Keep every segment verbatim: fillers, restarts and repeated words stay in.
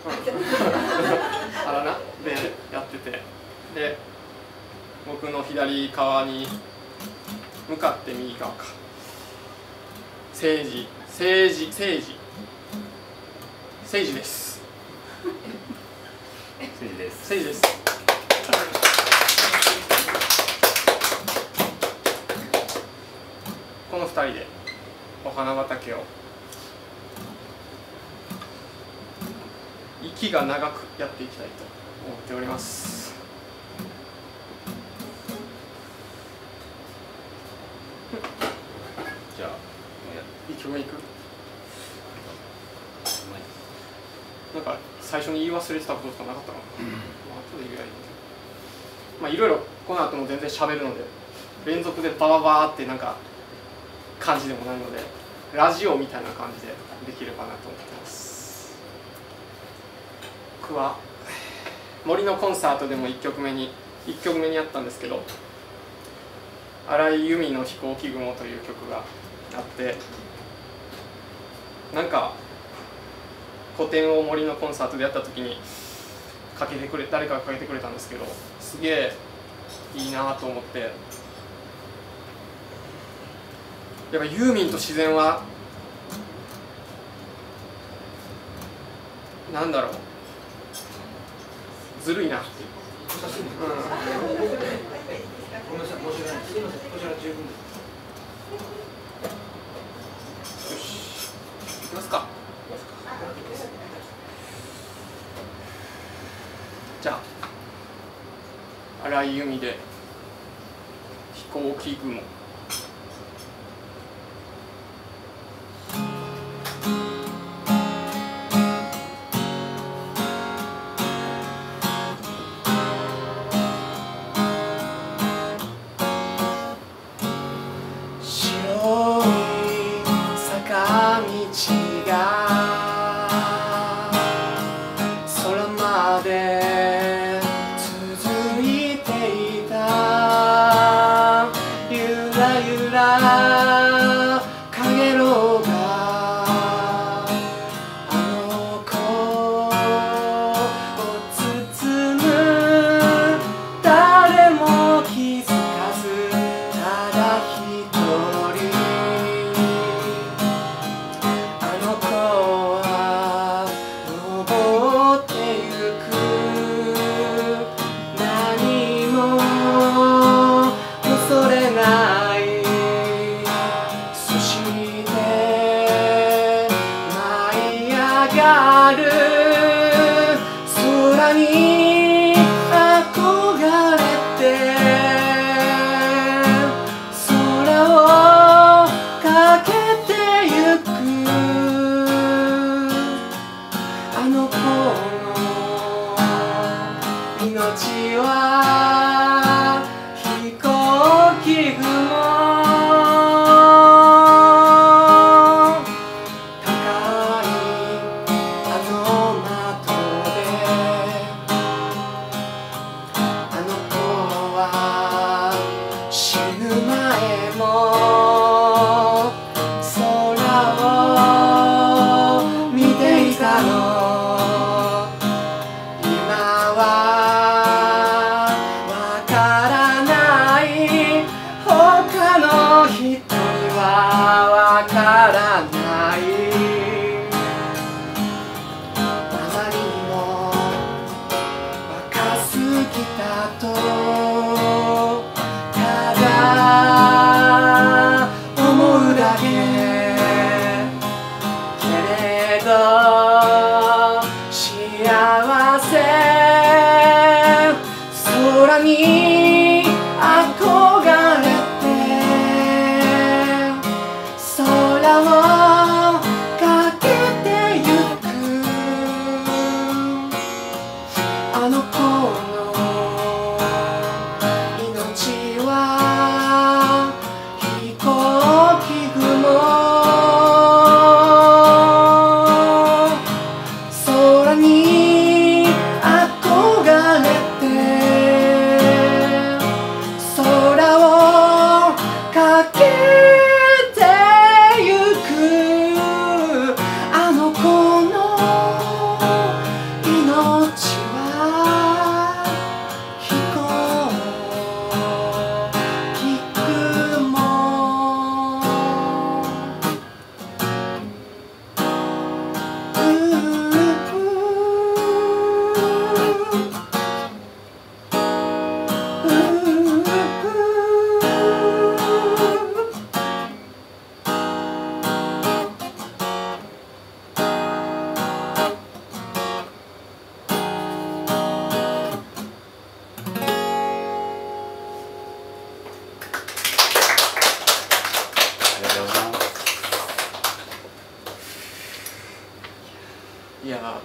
あらなでやってて、で僕の左側に向かって右側か政治政治政治政治です政治です政治ですこのふたりでお花畑を息が長くやっていきたいと思っております。 じゃあいっきょくめいく。なんか最初に言い忘れてたこととかなかったかな。まあ後で言えばいいんだけど、まあいろいろこの後も全然喋るので連続でバババーってなんか感じでもないのでラジオみたいな感じでできればなと思ってます。僕は森のコンサートでもいっきょくめにいっきょくめにやったんですけど「荒井由実の飛行機雲」という曲があって、なんか古典を森のコンサートでやった時にかけてくれ誰かがかけてくれたんですけど、すげえいいなと思って、やっぱユーミンと自然はなんだろうずるいな。うん、 ごめんなさい、申し訳ないです。すみません、こちら十分です。 よし、行きますか。じゃあ荒井由実で飛行機雲。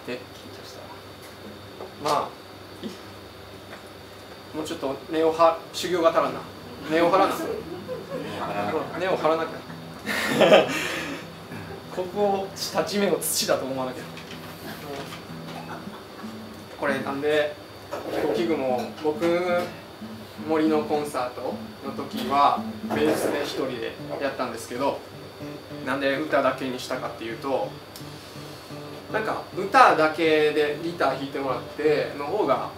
ってまあもうちょっと根をは修行が足らんな根を張らな根を張らなきゃここを立ち目の土だと思わなきゃこれなんで器具も僕森のコンサートの時はベースで一人でやったんですけどなんで歌だけにしたかっていうとなんか歌だけでギター弾いてもらっての方が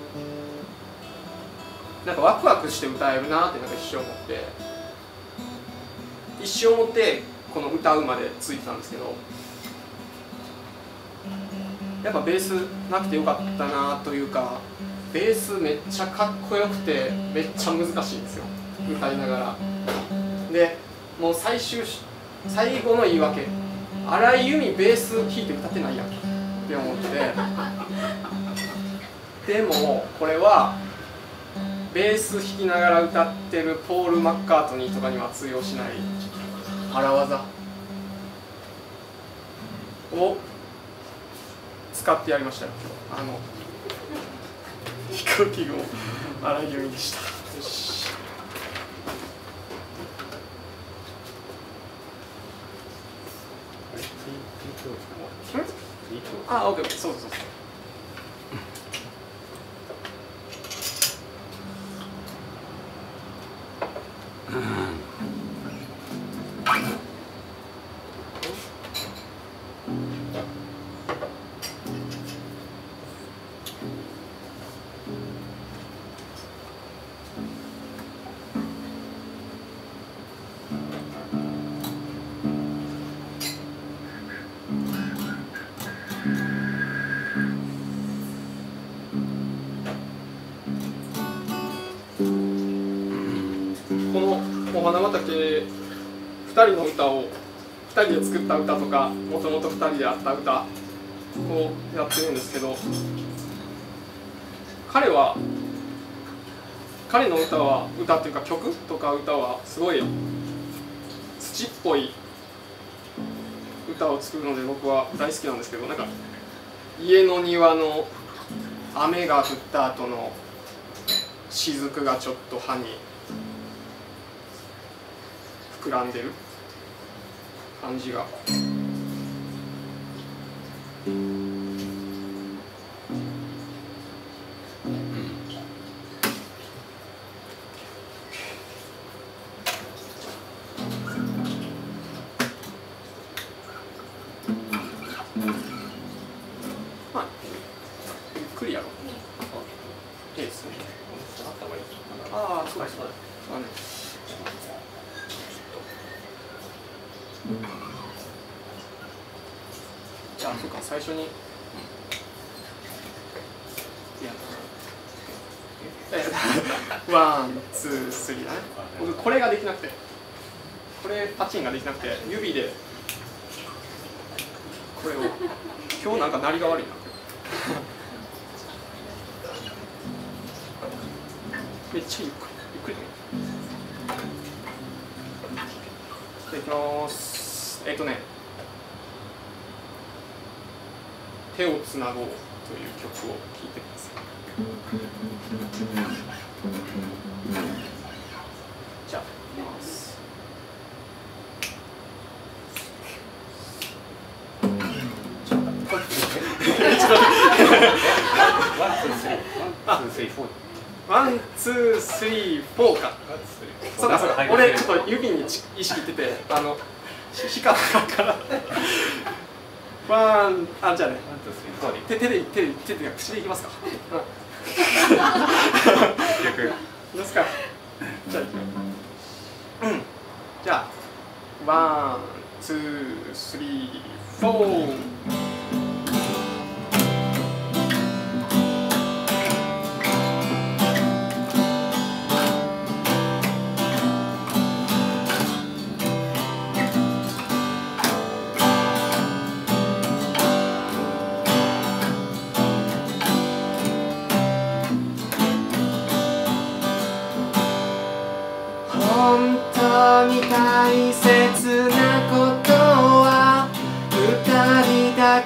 なんかワクワクして歌えるなってなんか一生思って一生思ってこの歌うまでついてたんですけどやっぱベースなくてよかったなというかベースめっちゃかっこよくてめっちゃ難しいんですよ歌いながらでもう最終最後の言い訳荒井由実ベース弾いて歌ってないやんって思ってでもこれはベース弾きながら歌ってるポール・マッカートニーとかには通用しない荒技を使ってやりましたよ今日あの飛行機を荒井由実でしたよしあ、オッケー、そうそうそうお花畑ふたりの歌をふたりで作った歌とかもともとふたりであった歌をやってるんですけど彼は彼の歌は歌っていうか曲とか歌はすごい土っぽい歌を作るので僕は大好きなんですけどなんか家の庭の雨が降った後の雫がちょっと葉に膨らんでる感じがまあゆっくりやろういいですねああそうですそうですじゃあそうか最初にワンツースリーだね僕これができなくてこれパチンができなくて指でこれを今日なんか鳴りが悪いなめっちゃゆっくりゆっくりでいきますえっとね手をつなごうという曲を聴いてくださいじゃあいきますワン、ツー、スリー、フォーかそうかそうか俺ちょっと指に意識いっててあの引かなからワン、あ、じゃあね手で手で手で口でいきますかどうですかじゃあうんじゃあワン、ツー、スリー、フォー本当に大切なことは二人だ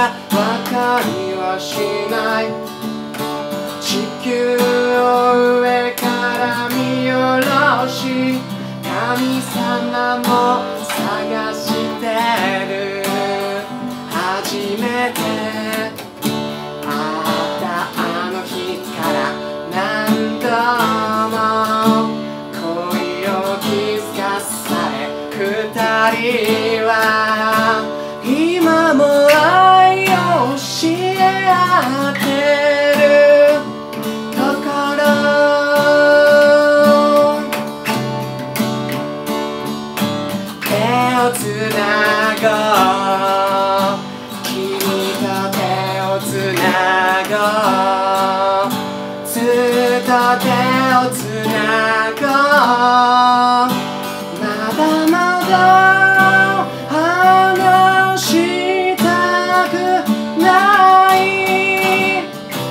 が分かりはしない。地球を上から見下ろし、神様も探してる。初めて会ったあの日から何度も恋を気づかされ、二人は今も愛を教え合ってるところ。手をつなごう、君と手をつなごう、ずっと手をつなごう。まだまだ離したくない。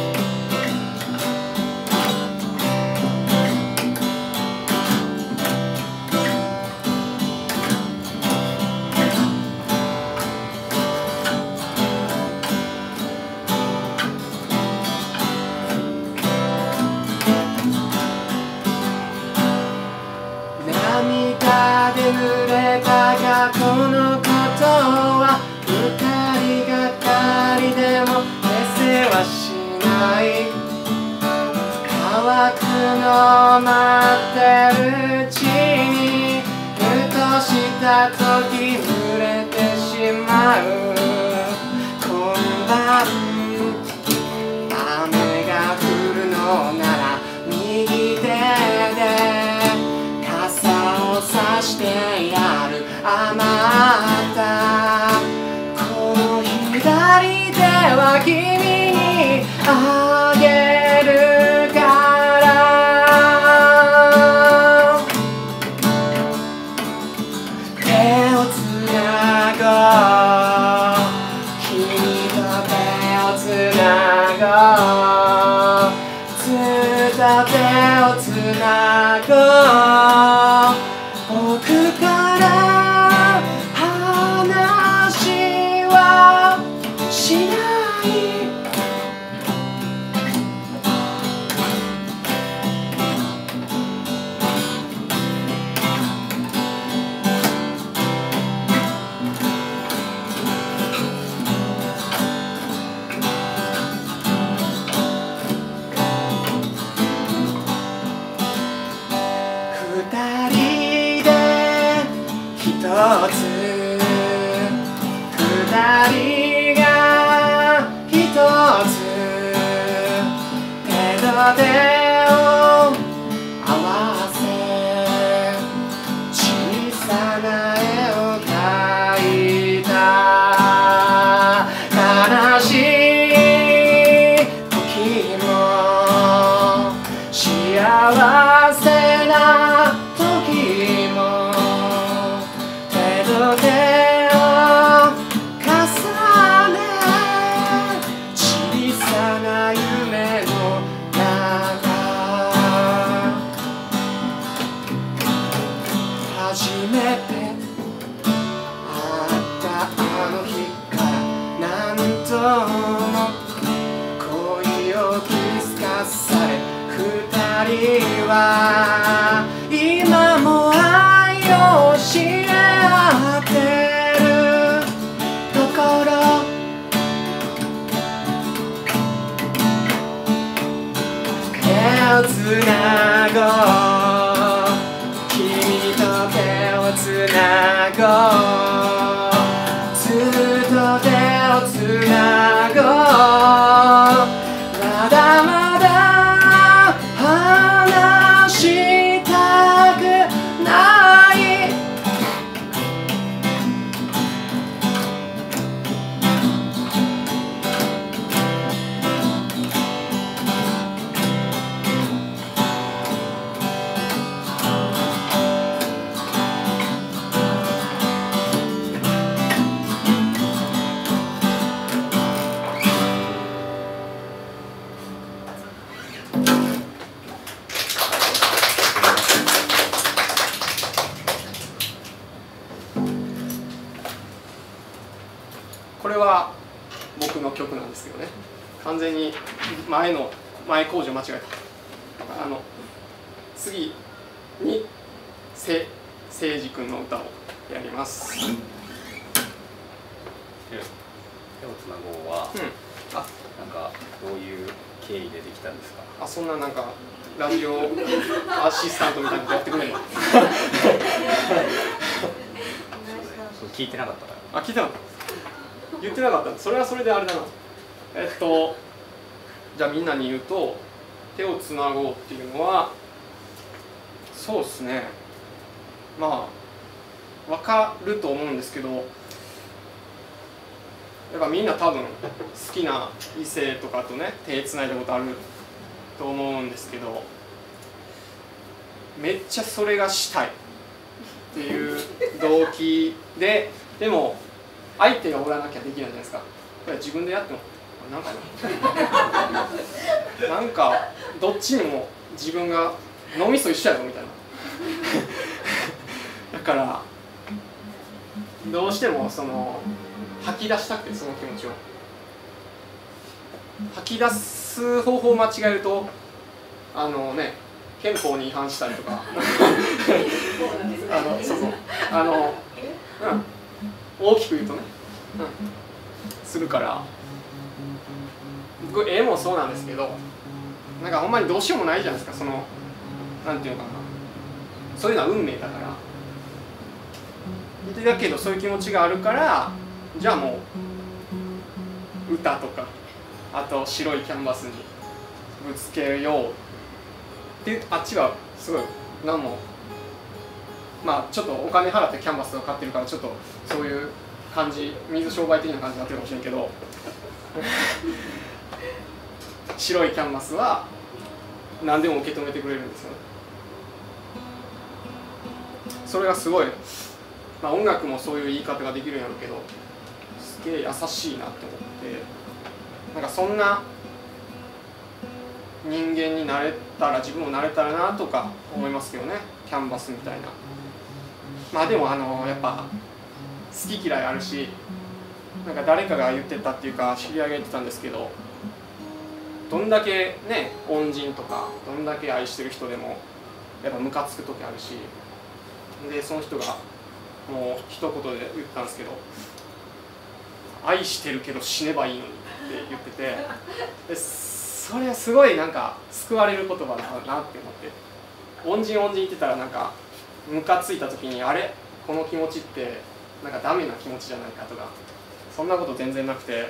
涙で濡れた過去のことは二人がかりでも消せはしない。乾くのを待ってるうちにふとした時濡れてしまう。今晩雨が降るのなら右手で傘をさしてやる。あなたこの左手は君にあげるから。手をつなごう、君と手をつなごう、ずっと手をつなごう。僕から話はしない。二人で一つ、二人が一つ、手と手を合わせ小さな絵を描いた。悲しい時も幸せな時も手と手を重ね、小さな夢の中、初めて会ったあの日から何度も恋を気づかされ、二人は今も愛を教え合ってるところ。手をつなごう、君と手をつなごう、ずっと手をつなごう。まだまだ離したくない。 曲なんですけどね、完全に前の前工場間違えた。あの次にせせいじ君の歌をやります。 手をつなごうは、うん、あ、なんかどういう経緯でできたんですか？ あ、そんななんかラジオアシスタントみたいなのやってくれるの？ 聞いてなかったから。 あ、聞いてなかった。言ってなかった。それはそれであれだな。えっとじゃあみんなに言うと、手をつなごうっていうのは、そうですね。まあわかると思うんですけど、やっぱみんな多分好きな異性とかとね手つないだことあると思うんですけど、めっちゃそれがしたいっていう動機で、でも相手がおらなきゃできないじゃないですか。これ自分でやってもなんかなんかどっちにも自分が脳みそ一緒やろみたいなだからどうしてもその吐き出したくて、その気持ちを吐き出す方法を間違えると、あのね憲法に違反したりとかあのそうそうあの、うん、大きく言うとね、うん、するから、絵もそうなんですけど、なんかほんまにどうしようもないじゃないですか。そのなんていうのかな、そういうのは運命だから。だけどそういう気持ちがあるから、じゃあもう歌とか、あと白いキャンバスにぶつけようって、あっちはすごい何も、まあちょっとお金払ってキャンバスを買ってるから、ちょっとそういう感じ、水商売的な感じになってるかもしれんけど白いキャンバスは何でも受け止めてくれるんですよね。それがすごい、まあ、音楽もそういう言い方ができるんやろうけど、すげえ優しいなと思って、なんかそんな人間になれたら、自分もなれたらなとか思いますけどね、キャンバスみたいな。まあでもあのやっぱ好き嫌いあるし、なんか誰かが言ってたっていうか知り合いが言ってたんですけど、どんだけね恩人とかどんだけ愛してる人でもやっぱムカつく時あるし、でその人がもう一言で言ったんですけど、愛してるけど死ねばいいのにって言ってて、でそれはすごいなんか救われる言葉だなって思って、恩人恩人言ってたらなんかムカついた時に、あれこの気持ちってなんかダメな気持ちじゃないかとか、そんなこと全然なくて、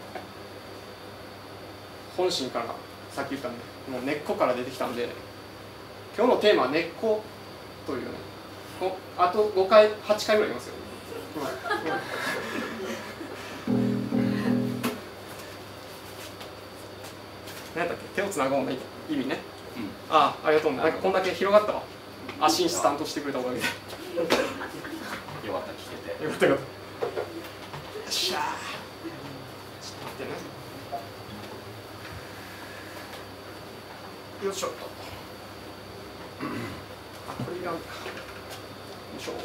本心から、さっき言ったんでもう根っこから出てきたんで、今日のテーマは根っこというね、あとごかいはちかいぐらい言いますよ、うんうん、何やったっけ、手をつなごうの意味ね、うん、ああ、ありがとうね。なんかこんだけ広がったわ、アシスタントしてくれたおかげでよかった、聞けてよかったよかった。よっしゃー、ちょっと待ってね、よいしょっと、あ、これいらんか、よいしょー、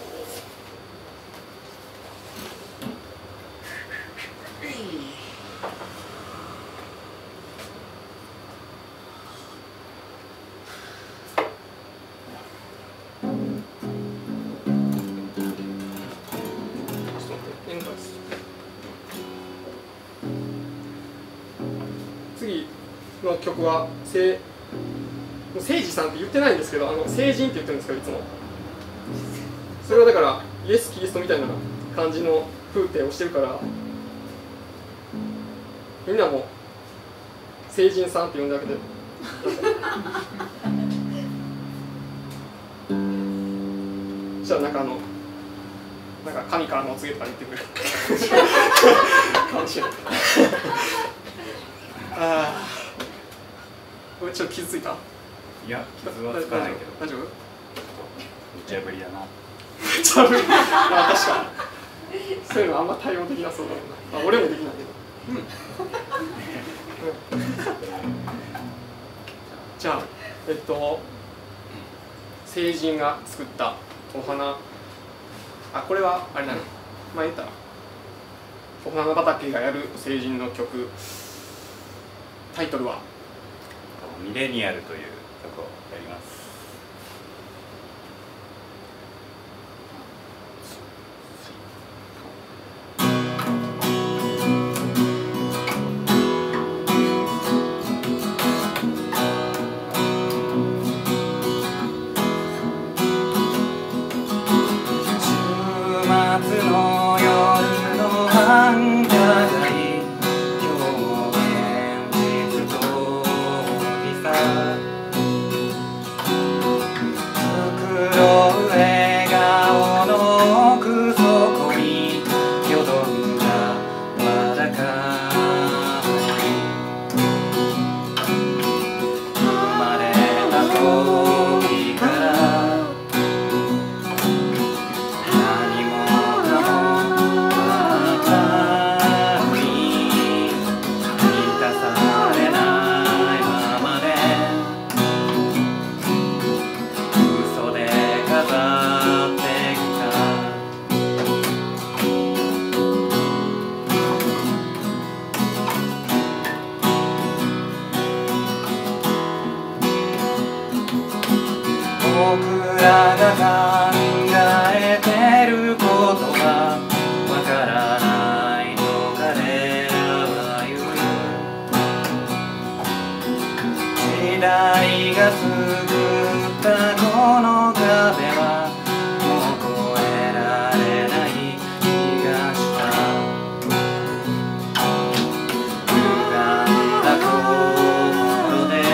次の曲はせ誠司さんって言ってないんですけど、あの聖人って言ってるんですけどいつも。それはだからイエス・キリストみたいな感じの風景をしてるから、みんなも聖人さんって呼んだだけでそしたらなんかあのなんか神からのお告げとか言ってくれるかもしれないああ、これちょっと傷ついた？ いや、傷はつかないけど。 大丈夫？ 無茶ぶりだな。 無茶ぶり。あ、確かに。そういうのあんま対応できなそうだもんな。あ、俺もできないけど。うん。うん、じゃあ、えっと、聖人が作ったお花。あ、これはあれだね。まあ言ったら。 お花畑がやる成人の曲、タイトルはミレニアルという曲をやります。 僕らが考えてることがわからないと彼らは言う。時代が作ったこの壁はもう越えられない気がした。歪んだ心で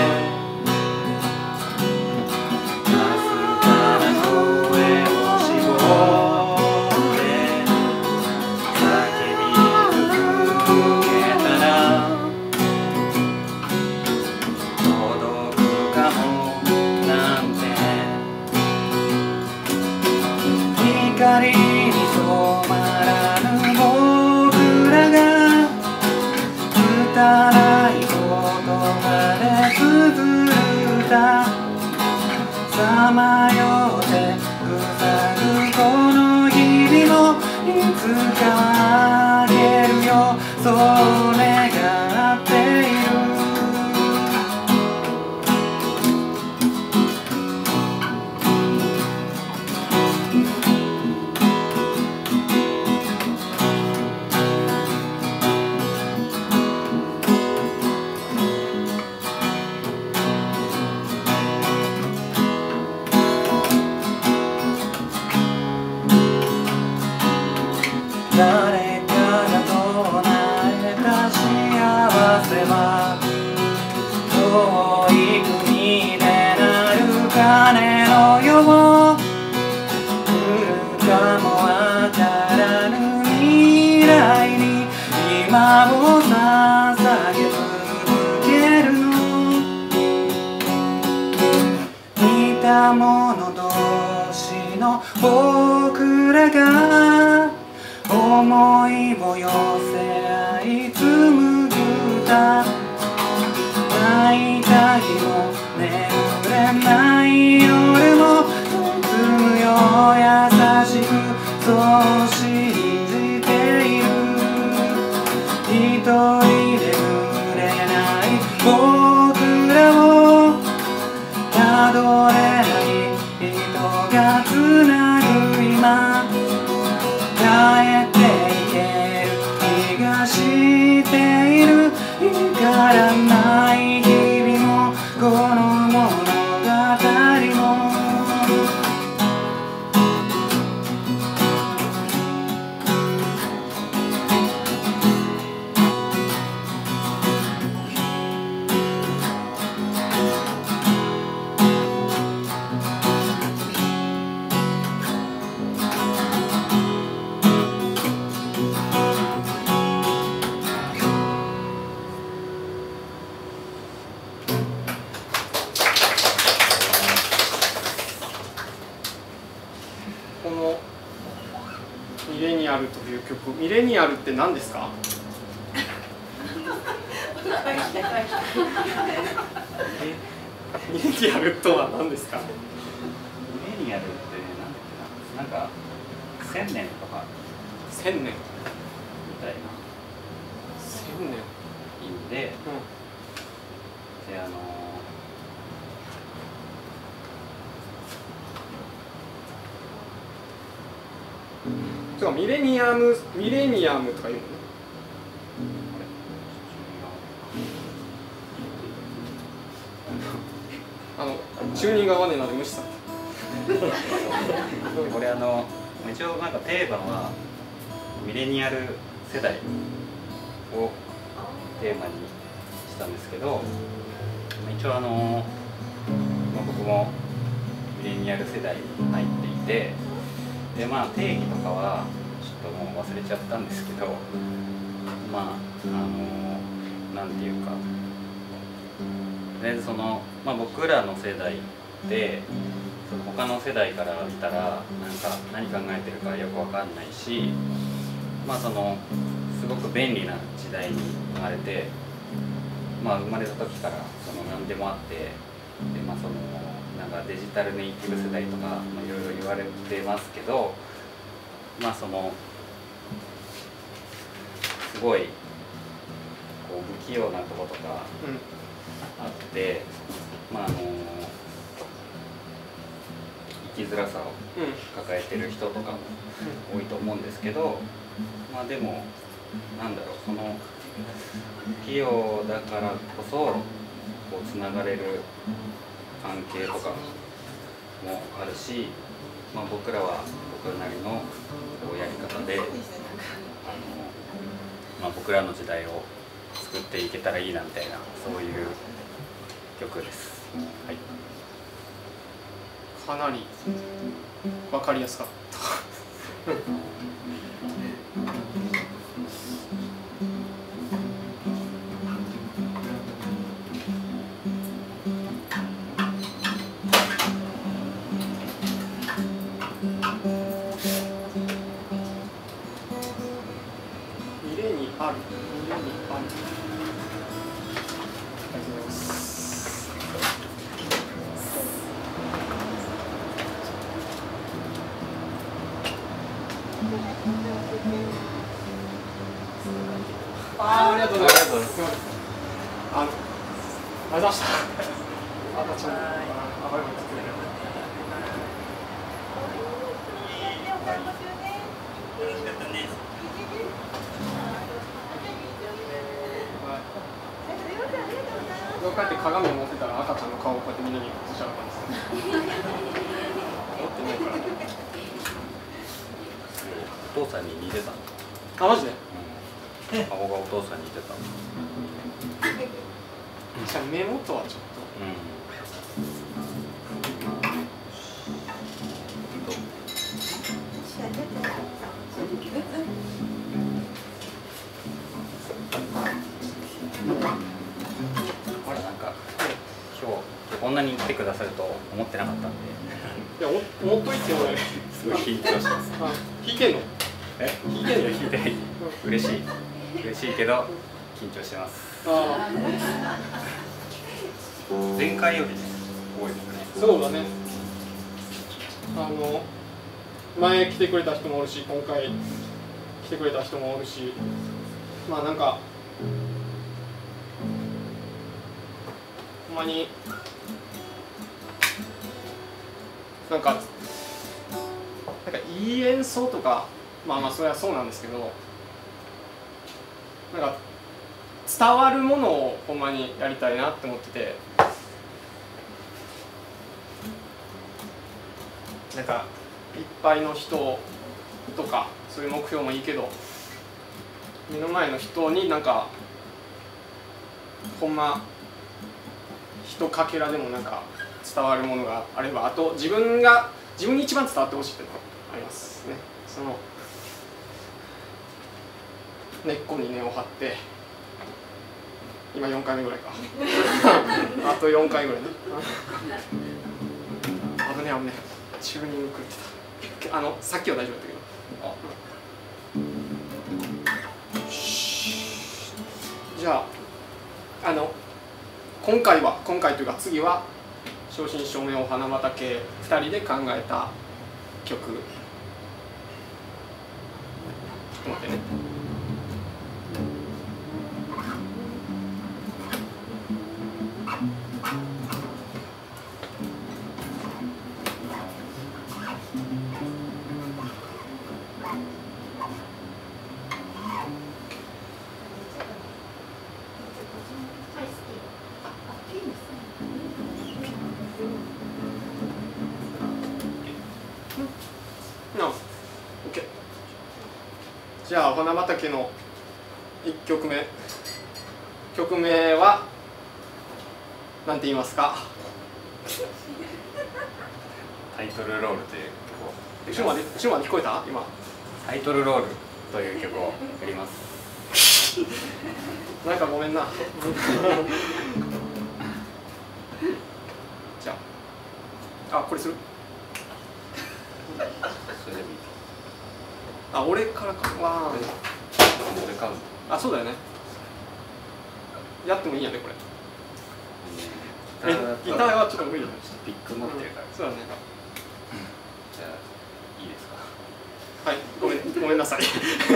光に染まらぬ僕らが拙い言葉で綴る歌、さまよって塞ぐこの日々もいつか明けるよ、そう願っている。誰かが唱えた幸せは遠い国でなる鐘のよう、来るかもわからぬ未来に今を捧げ続けるの。似た者同士の僕らが思いを寄せ合い紡ぐ歌、泣いた日も眠れない夜も包むよ優しく、そう信じている。一人で濡れない僕らをたどれない人がつなぐ今、帰っていける気がしている。至らない日々もこの物語もこのミレニアルという曲、ミレニアルって何ですか？ミレニアルとは何ですか？ ミレニアルってなんだっけな、なんか千年とか千年みたいな。 うんね意味で、 うんであのそうかミレニアムミレニアムとか言うのね。あのチューニングが合わねえなで無視された。 これあの一応なんかテーマはミレニアル世代をテーマにしたんですけど、一応あの、まあ、僕もミレニアル世代に入っていて、でまあ定義とかはちょっともう忘れちゃったんですけど、まああのなんていうか、とりあえずその、まあ、僕らの世代でその他の世代から見たらなんか何考えてるかよくわかんないし、まあそのすごく便利な時代に生まれて、まあ生まれた時からその何でもあって、でまあそのなんかデジタルネイティブ世代とか、まあ、いろいろ言われてますけど、まあそのすごいこう不器用なとことかあって、まああの生きづらさを抱えてる人とかも多いと思うんですけど、まあでもなんだろう、その不器用だからこそこうつながれる関係とかもあるし、まあ、僕らは僕なりのこうやり方であの、まあ、僕らの時代を作っていけたらいいなみたいな、そういう曲です。はい、 かなり分かりやすかった。ミレにある、ミレにある。ありがとうございます。あー、ありがとうございます。ありがとうございます。あの、ありがとうございました。赤ちゃん、あ、バイバイ。こうやって鏡を持ってたら赤ちゃんの顔をこうやってみんなに映し上がったんですね。持ってないからね。 お父さんに似てたの。 あ、マジで？ うん、顔がお父さんに似てたの。 じゃあ目元はちょっと。 うんあれなんか今日こんなに来てくださると思ってなかったんで、 いや、お持っといてよね。 すごい緊張してます。 あ、弾いてんの？ え、 弾いてんの？ 弾いてない。嬉しい嬉しいけど緊張してます。 あ前回より多いですね。 そうだね。あの前来てくれた人もおるし、今回来てくれた人もおるし、まあなんかほんまになんかなんかいい演奏とか、まあまあそれはそうなんですけど、なんか伝わるものをほんまにやりたいなって思ってて、なんかいっぱいの人とかそういう目標もいいけど、目の前の人になんかほんまひとかけらでもなんか伝わるものがあれば、あと自分が自分に一番伝わってほしいっていうのがありますね。その根っこに根を張って、今よんかいめぐらいかあとよんかいぐらいね。危ね危ね、チューニング狂ってた。あのさっきは大丈夫だったけど。じゃあ、あの今回は今回というか次は正真正銘お花畑ふたりで考えた曲。ちょっと待ってね。 じゃあお花畑のいっきょくめ、曲名はなんて言いますか？ タイトルロールという曲を。 後ろまで後ろまで聞こえた？今。 タイトルロールという曲をやります。 なんかごめんな。じゃあ、あ、これする？ それでもいい。 あ、俺からか。わー。 俺買う。 あ、そうだよね。やってもいいやね、これ。え、ギターはちょっと無理だね。 ピック持ってるから。 そうだね。 じゃあいいですか。 はい、ごめん、ごめんなさい。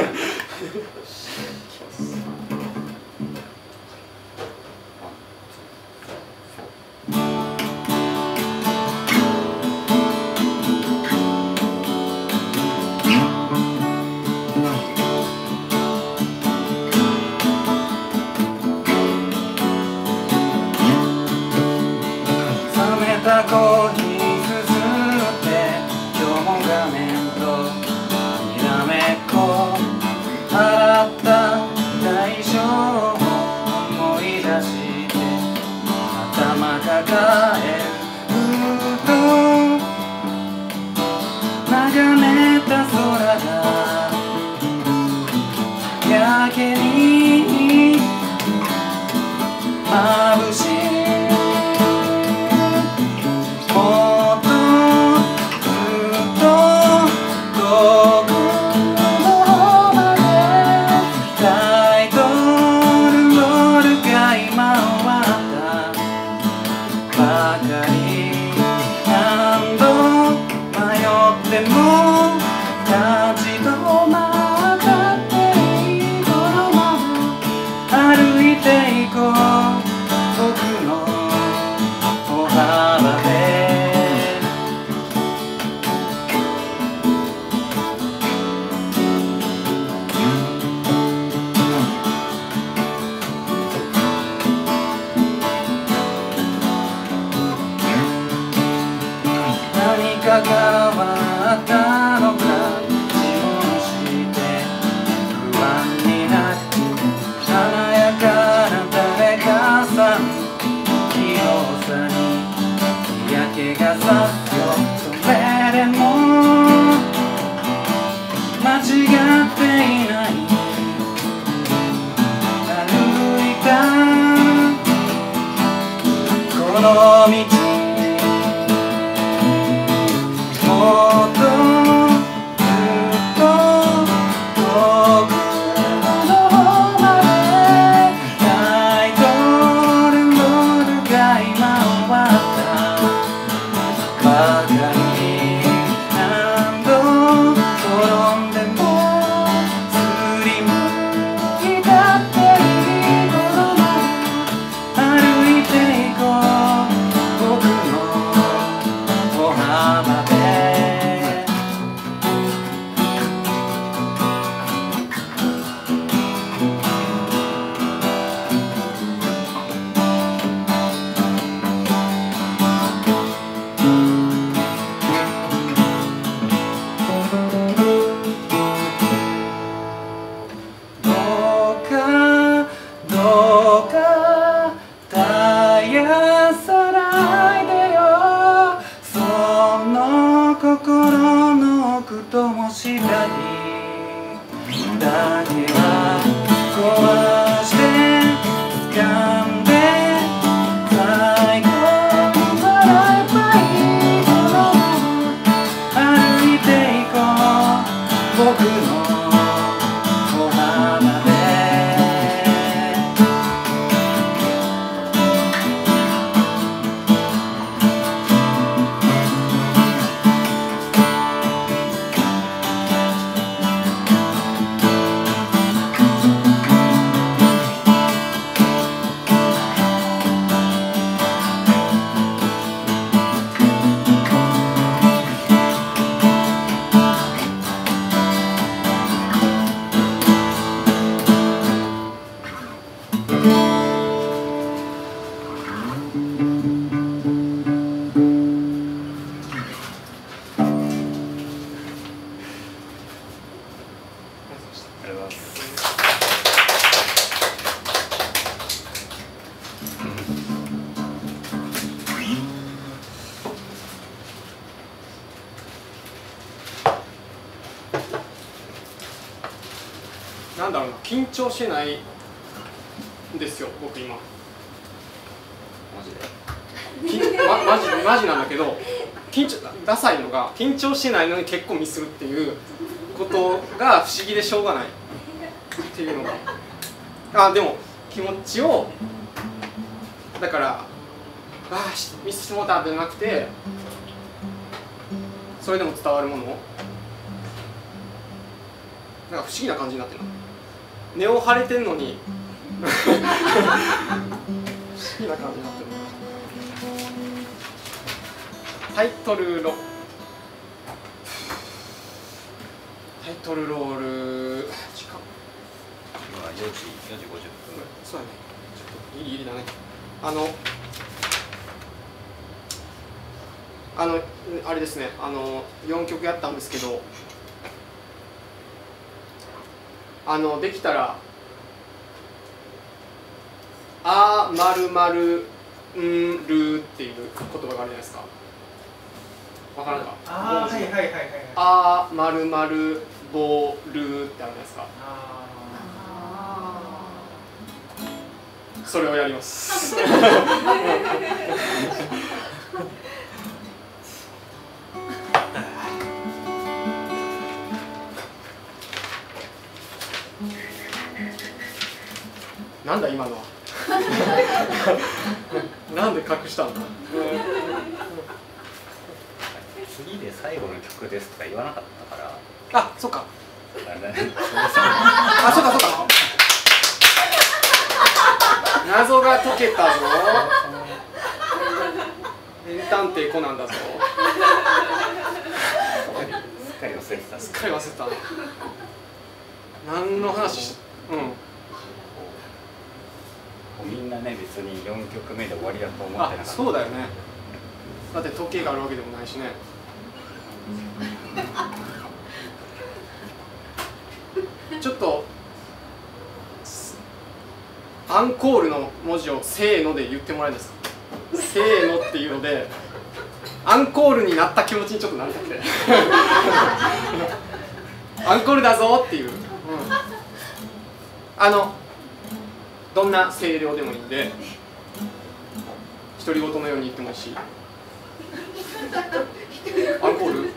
コーヒーすすって今日も画面とにらめっこ払った代償を思い出して頭抱えるふと眺めた空がやけに眩しいが変わったのか自問して不安になる華やかな誰かさん器用さに嫌気がさすよそれでも間違っていない歩いたこの道なんだろうな、緊張してないんですよ僕今。 マジできま、マジマジなんだけど、緊張ダサいのが緊張してないのに結構ミスるっていうことが不思議でしょうがないっていうのが、あでも気持ちをだからあーミスしてもうたってじゃなくて、それでも伝わるものをなんか不思議な感じになってる。根を張れてんのに不思議な感じになってる。タイトルロタイトルロール時間今よじよじごじゅっぷん。 そうだね、ちょっとギリギリだね。あのあのあれですね、あのよんきょくやったんですけど、あのできたら「あまるまるんる」っていう言葉があるじゃないですか。わからんか。 ああはいはいはいはい。 あまるまるぼるってあるじゃないですか。それをやります。なんだ今のは。なんで隠したんだ。 次で最後の曲ですとか言わなかったから。 あ、そっか。 あ、 そうかそうか。謎が解けたぞ。名探偵コナンだぞ。 すっかり忘れてた。 すっかり忘れてた。何の話し、うん。 みんなね、別によんきょくめで終わりだと思ってなかった。 あ、そうだよね。だって時計があるわけでもないしね。ちょっとアンコールの文字をせーので言ってもらえますか。せーのっていうのでアンコールになった気持ちにちょっとなりたくてアンコールだぞっていう、うん、あのどんな声量でもいいんで独り言のように言ってもいいし、アンコールアンコール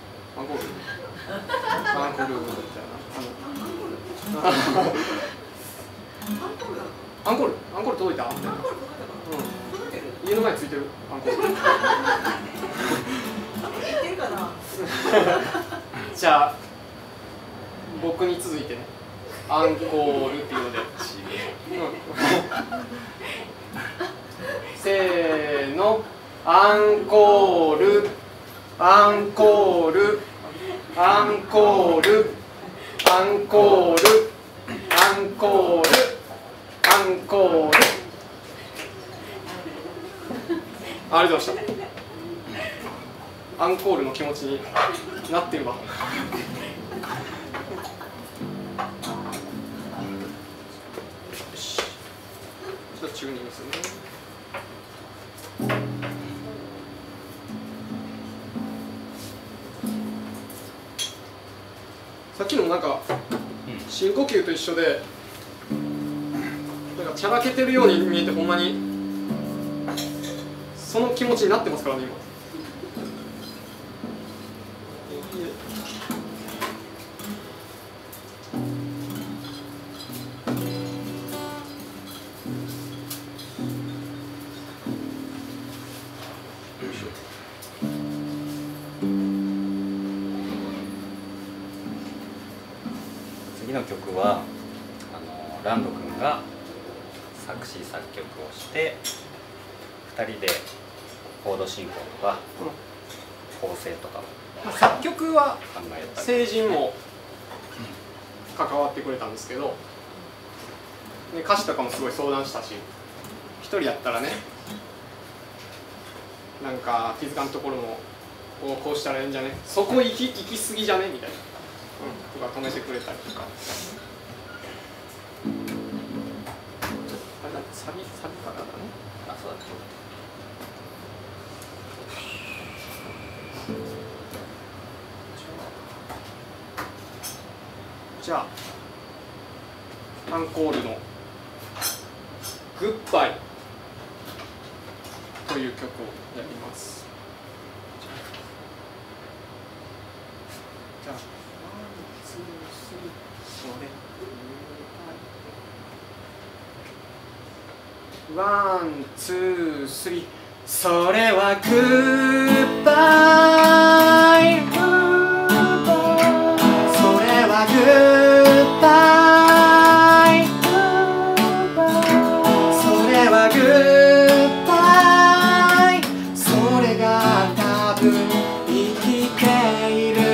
アンコールみたいな、アンコールアンコール届いたみたいな、うん、家の前についてるアンコールじゃあ僕に続いてね、アンコールっていうので、うん、せーの、アンコールアンコールアンコールアンコールアンコールアンコール。ありがとうございました。アンコールの気持ちになってるわ。よし、ちょっとチューニングするね。さっきのなんか深呼吸と一緒でなんかちゃらけてるように見えて、ほんまにその気持ちになってますからね今。 次の曲はあのランド君が作詞作曲をしてふたりでコード進行とか、うん、構成とか、 まあ、作曲は考えた成人も関わってくれたんですけど、で歌詞とかもすごい相談したし、一人やったらねなんか気づかんところもこうしたらいいんじゃね、そこ行き行き過ぎじゃねみたいな、うん、とか止めてくれたりとか。あれだってサビサビからだね。 あ、そうだね。 じゃあアンコールの「グッバイ」という曲をやります。じゃあワンツースリーそれワンツースリーそれはグッバイそれはグッバイそれはグッバイそれが多分生きている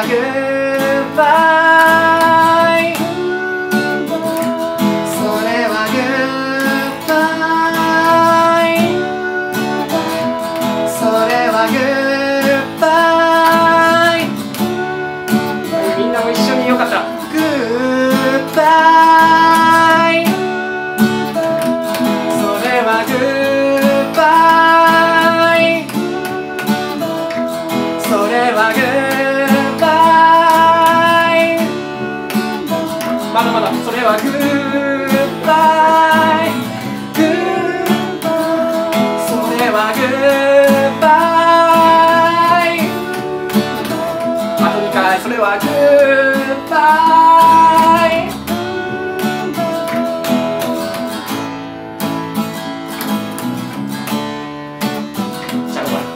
グッバイ、それはグッバイ、それはグッバイ、 みんなも一緒によかったらグッバイ、それはグッバイ、それはグッバイ、 まだまだそれはグーグッバイ、グッバイ、それはグッバイ、 あとにかいそれはグーグッバイ。 じゃあ終わり。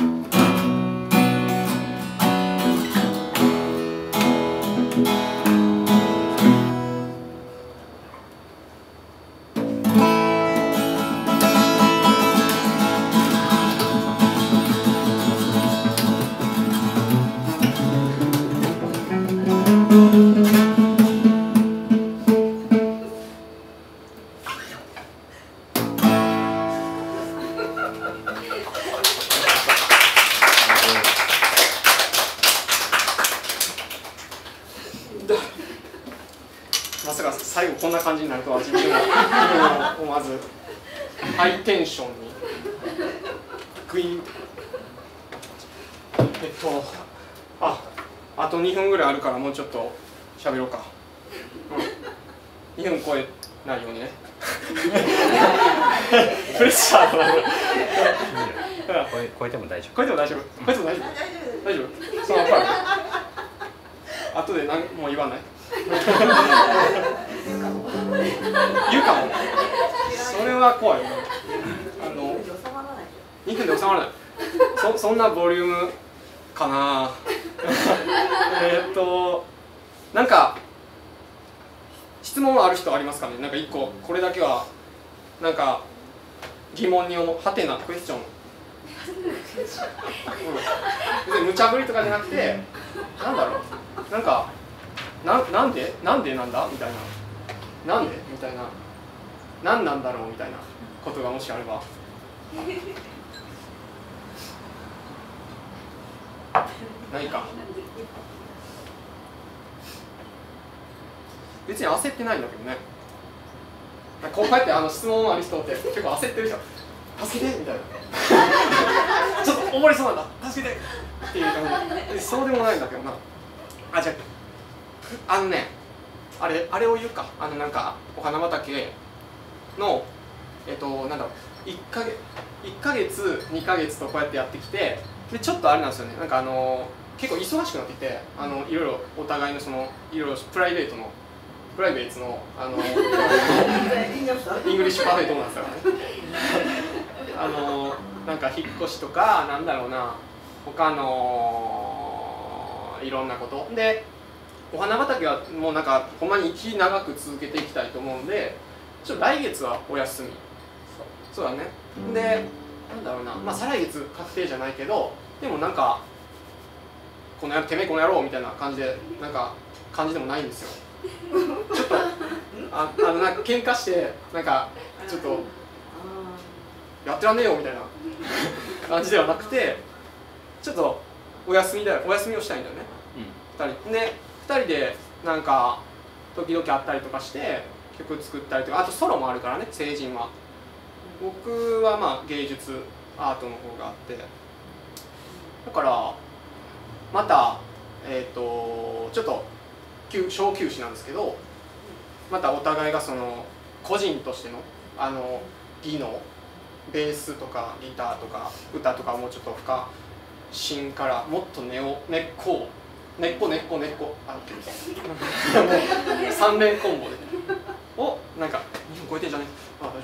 まさか最後こんな感じになるとは自分でも思わずハイテンションにグイーンってえっとああとにふんぐらいあるからもうちょっと喋ろうか、うん、にふん超えないようにねプレッシャーだな超え超えても大丈夫。 超えても大丈夫超えても大丈夫大丈夫そう分かる後で何もう言わない言うかもそれは怖いあのにふんで収まらないそ, そんなボリュームかなえっとなんか質問ある人ありますかね。なんかいっここれだけはなんか疑問に思うハテナクエスチョン、うん、別に無茶ぶりとかじゃなくてなんだろうなんかななんでなんでなんだみたいななんでみたいな何なんだろうみたいなことがもしあれば何か別に焦ってないんだけどね。こうやってあの質問ある人って結構焦ってる人助けてみたいなちょっと溺れそうなんだ助けてっていう感じでそうでもないんだけどな。あじゃああのねあれあれを言うかあのなんかお花畑のえっとなんだろういっかげつにかげつとこうやってやってきてでちょっとあれなんですよねなんかあの結構忙しくなってきてあのいろいろお互いのそのいろいろプライベートのプライベートのあのイングリッシュパフェートなんですからねあのなんか引っ越しとかなんだろうな他のいろんなことでお花畑はもうなんかほんまに日長く続けていきたいと思うんでちょっと来月はお休みそうだねでなんだろうなまあ再来月確定じゃないけどでもなんかこのやてめえこの野郎みたいな感じでなんか感じでもないんですよちょっとああのなんか喧嘩してなんかちょっとやってらんねえよみたいな感じではなくてちょっとお休みだよお休みをしたいんだよね、うん、ふたりでふたりでなんか時々会ったりとかして曲作ったりとかあとソロもあるからね成人は僕はまあ芸術アートの方があってだからまたえっとちょっと小休止なんですけどまたお互いがその個人としてのあの技能ベースとかギターとか歌とかもうちょっと深芯からもっと根を根っこを根っこ根っこ根っこあさん連コンボでをなんかにふん超えてんじゃねあ大丈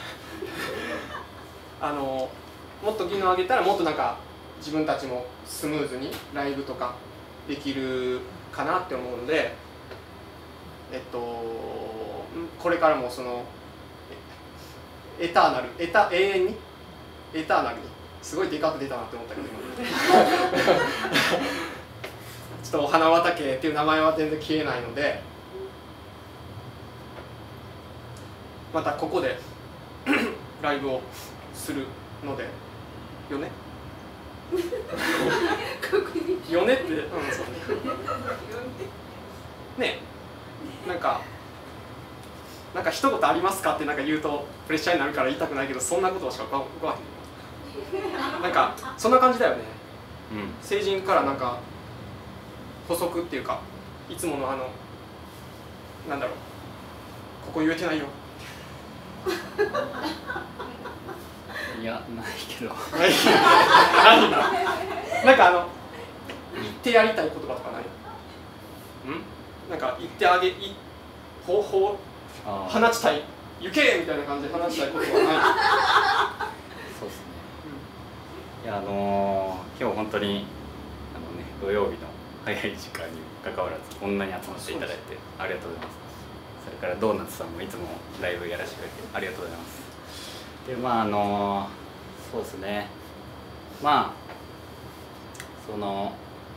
夫あのもっと技能上げたらもっとなんか自分たちもスムーズにライブとかできるかなって思うのでえっとこれからもそのエターナルエタ永遠にエターナルにすごいでかく出たなって思ったけど今ちょっちょっとお花畑っていう名前は全然消えないので、またここでライブをするのでよねよねって、うん、そうね。ね、なんかなんか一言ありますかってなんか言うとプレッシャーになるから言いたくないけど、そんなことしかごごわへん。なんかそんな感じだよね、うん、成人からなんか補足っていうか、いつものあのなんだろう、ここ言えてないよいや、ないけど何がなんかあの言ってやりたい言葉とかない？んなんか言ってあげい方法放ちたい、行けみたいな感じで放ちたいことはない？ そうですね、うん、いやあのー、今日本当にあの、ね、土曜日の早い時間にもかかわらずこんなに集まっていただいてありがとうございます。それからドーナツさんもいつもライブやらせてくれてありがとうございます。でまああのー、そうですね、まあその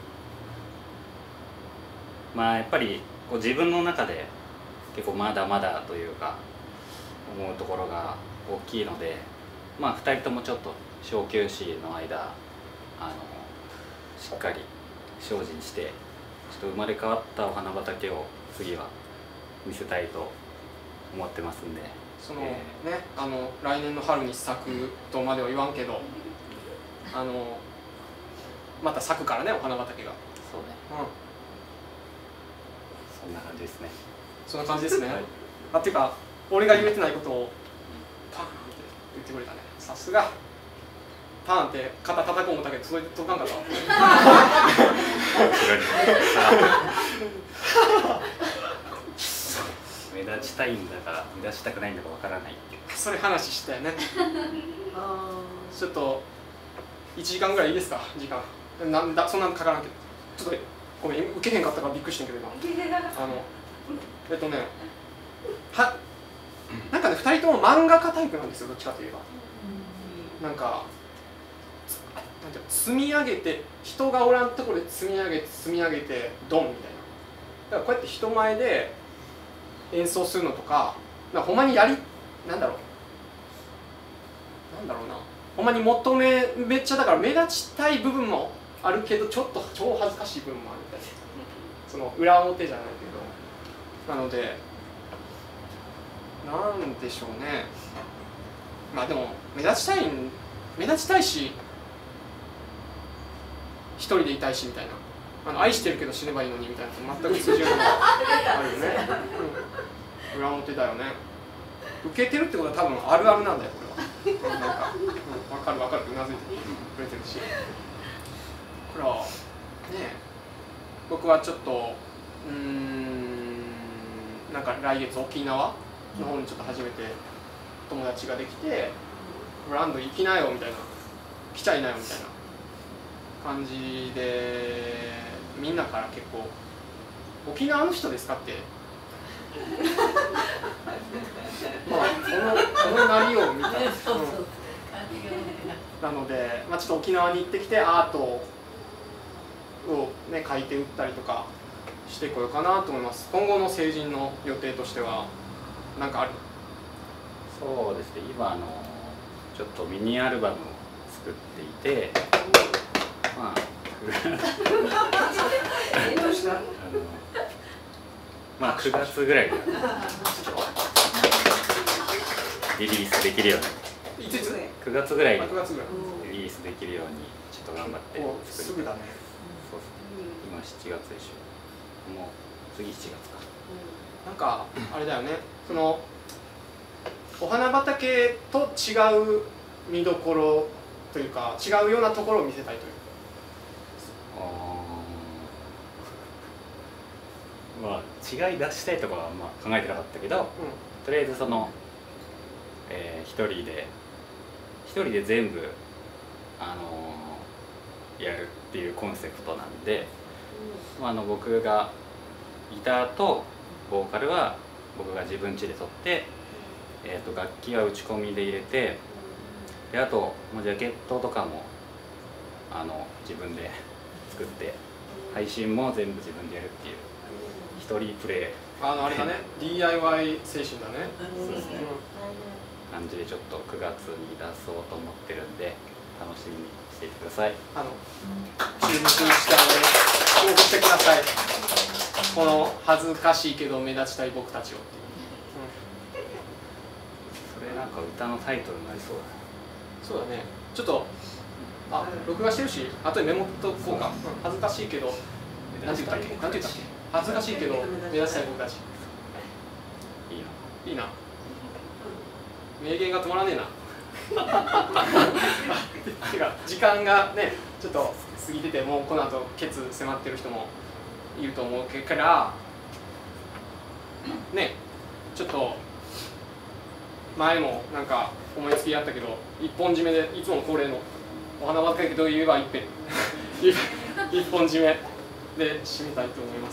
まあやっぱりこう自分の中で結構まだまだというか思うところが大きいので、まあふたりともちょっと小休止の間あのしっかり精進してちょっと生まれ変わったお花畑を次は見せたいと思ってますんで、 その、えー、ね、あの来年の春に咲くとまでは言わんけど、あのまた咲くからね、お花畑が。 そうね、うん、そんな感じですね。 そんな感じですね、はい、あっていうか俺が言えてないことをパーンって言ってくれたね。さすがパーンって肩叩こう思ったけど届いて届かんかった目立ちたいんだか目立ちたくないんだかわからないっていう、 それ話したよねちょっといちじかんぐらいいいですか、時間。なんだそんなのかからんけど、ちょっとごめん受けへんかったからびっくりしてんけど今あのえっとねはなんかねふたりとも漫画家タイプなんですよ、どっちかといえば。なんかなんていうの、積み上げて人がおらんところで積み上げて積み上げてドンみたいな。だからこうやって人前で演奏するのとか、なんかほんまにやりなんだろうなんだろうなほんまに求めめっちゃだから目立ちたい部分もあるけどちょっと超恥ずかしい部分もあるみたいな、その裏表じゃないけど、なのでなんでしょうね。まあでも目立ちたい目立ちたいし一人でいたいしみたいな、あの愛してるけど死ねばいいのにみたいな全く通じるのがあるよね、うん、裏表だよね。受けてるってことは多分あるあるなんだよこれは。なんか、うん、分かる分かるってうなずいてくれてるし、これはね僕はちょっとうーんなんか来月沖縄の方にちょっと初めて友達ができて、ブランド行きなよみたいな、来ちゃいなよみたいな感じで、みんなから結構「沖縄の人ですか?」ってまあこのこのなりようみたいな、うん、なので、まあ、ちょっと沖縄に行ってきてアートを、ね、描いて売ったりとかしてこようかなと思います。今後の成人の予定としては何かある？ そうですね、今あのちょっとミニアルバムを作っていて、まあまあくがつぐらいにリリースできるように、くがつぐらいにリリースできるようにちょっと頑張って作って、 すぐだね。 そうですね、今しちがつでしょ、もう次しちがつか。 なんかあれだよね、そのお花畑と違う見どころというか違うようなところを見せたいというか。 まあ違い出したいとかはまあ考えてなかったけど、うん、とりあえずその、えー、一人で一人で全部あのー、やるっていうコンセプトなんで、うん、まあ、あの僕がギターとボーカルは僕が自分家で撮って、えー、と楽器は打ち込みで入れて、であとジャケットとかもあの自分で作って配信も全部自分でやるっていう一人プレイあのあれだねディーアイワイ 精神だね。 そうですね感じでちょっとくがつに出そうと思ってるんで楽しみにしていてください。 あの注目してあの応募してください。この恥ずかしいけど目立ちたい僕たちをっていう、 それなんか歌のタイトルになりそうだね。 そうだね。ちょっとあ録画してるし後でメモっとこうか。恥ずかしいけど何て言ったっけ何て言ったっけ恥ずかしいけど目立ちたい僕たち。 いいいいな名言が止まらねえなてか時間がねちょっと過ぎててもうこの後ケツ迫ってる人もいると思うからねちょっと前もなんか思いつきやったけど一本締めでいつも恒例のお花畑といえば一遍一本締めで締めたいと思います。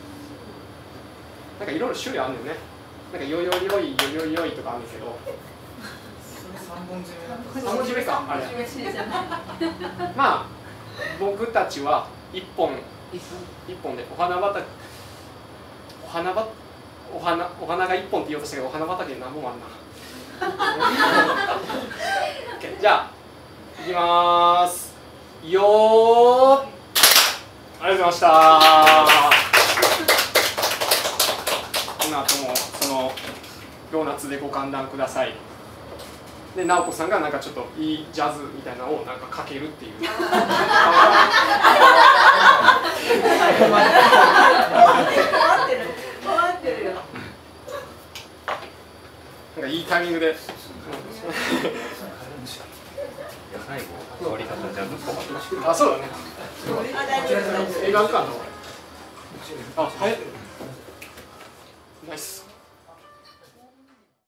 なんかいろいろ種類あるんだよね。なんかよよよいよよよいとかあるんですけど三本締めなんか三本締めかあれまあ僕たちは一本一本でお花畑お花ばお花お花が一本って言おうとしたけどお花畑何本あんなOK じゃあいきまーすよーありがとうございましたこの後もそのドーナツでご歓談ください。で直子さんがなんかちょっといいジャズみたいなのをなんかかけるっていうなんかいいタイミングで最後終わり方ジャズっぽかった。 あそうだね映画館のあはいナイス